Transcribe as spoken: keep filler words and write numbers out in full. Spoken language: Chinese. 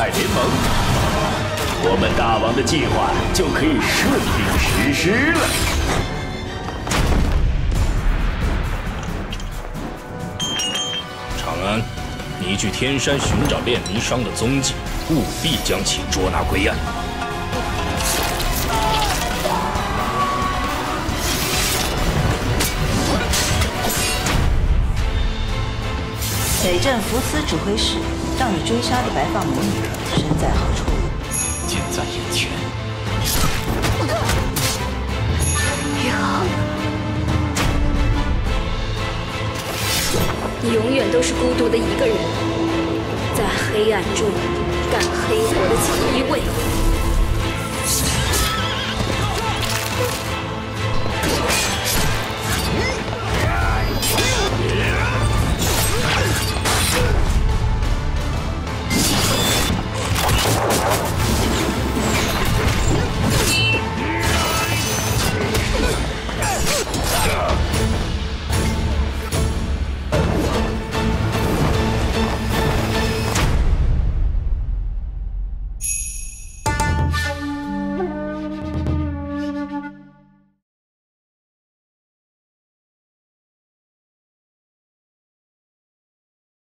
派联盟，我们大王的计划就可以顺利实施了。 长安，你去天山寻找炼迷商的踪迹，务必将其捉拿归案。 北镇福斯指挥使让你追杀的白发魔女身在何处？ 近在眼前。 宇航，你永远都是孤独的一个人，在黑暗中干黑活的锦衣卫。